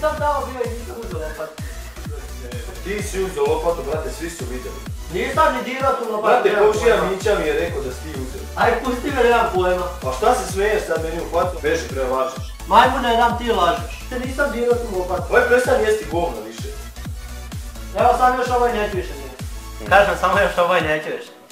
Nisam dao bio i nisam uzeo lopatu. Ti si uzeo lopatu, brate, svi su vidjeli. Nisam ni dirao tu lopatu. Brate, komšija Mića mi je rekao da si ti uzeo. Aj, pusti me, nemam pojma. Pa šta se smiješ sad meni u fatu? Beži, prelažeš. Majmune, dam ti lažeš. Te nisam dirao tu lopatu. Ovaj prestan jesti govno više. Evo sam još ovaj neću više nije. Kažem, samo još ovaj neću više.